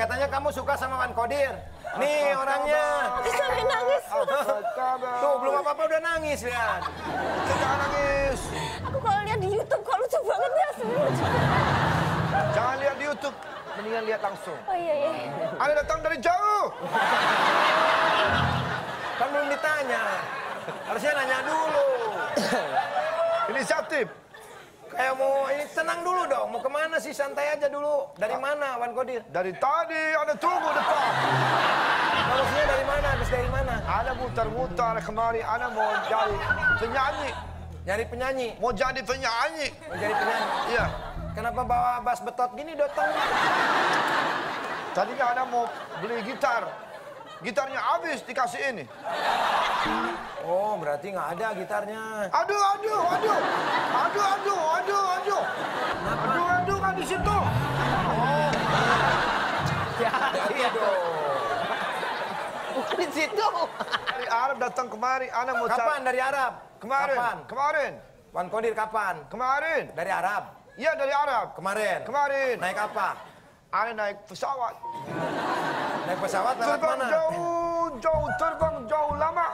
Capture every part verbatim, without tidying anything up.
katanya kamu suka sama Wan Kodir. Nih orangnya. Sampai nangis. Tuh belum apa-apa udah nangis lihat. Jangan nangis. Aku kalau lihat di YouTube kok lucu banget ya. Jangan lihat di YouTube, mendingan lihat langsung. Oh iya iya. Ana datang dari jauh. Kan belum ditanya. Harusnya nanya dulu. Inisiatif. Kayak mau ini tenang dulu dong. Mau kemana sih? Santai aja dulu. Dari mana Wan Kodir? Dari tadi Ana tunggu depan. Harusnya dari mana? Habis dari mana? Ana muter-muter kemari. Ana mau jadi penyanyi. Nyari penyanyi. Mau jadi penyanyi. Mau jadi penyanyi. Iya. Kenapa bawa bass betot gini datang? Tadinya Ana mau beli gitar. Gitarnya habis dikasih ini. Oh, berarti nggak ada gitarnya. Aduh, aduh, aduh. Aduh, aduh, aduh, aduh. Aduh, aduh, kan di situ. Oh. Ya, iya dong. Bukan di situ. Dari Arab datang kemari. Ana mau Kapan dari Arab? Kemarin. Kapan? Kemarin. Wan Kodir kapan? Kemarin. Dari Arab? Iya, dari Arab. Kemarin? Kemarin. Naik apa? Ana naik pesawat. Naik pesawat lewat Terbang mana? jauh, jauh, terbang jauh lama.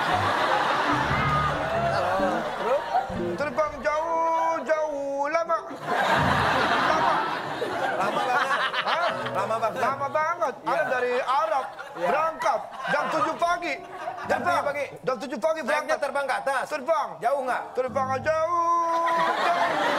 Terus? Terbang jauh, jauh lama. Lama. Lama banget. Hah? Lama banget. Lama banget. Ana dari Arab berangkat jam tujuh pagi. Jam tujuh pagi? Jam tujuh pagi Naiknya berangkat. terbang ke atas? Terbang. Jauh nggak? Terbang jauh, jauh.